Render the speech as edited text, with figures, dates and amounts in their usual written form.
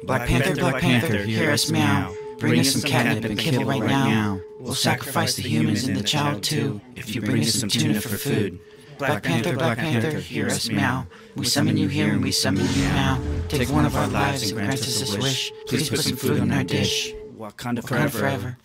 Black Panther, hear us meow. Bring us some catnip and kill it right now. We'll sacrifice the humans and the child too, if you bring us some tuna for food. Black Panther, hear us meow. We summon you here and we summon you now. Take one of our lives and grant us a wish. Please put some food on our dish. Wakanda forever.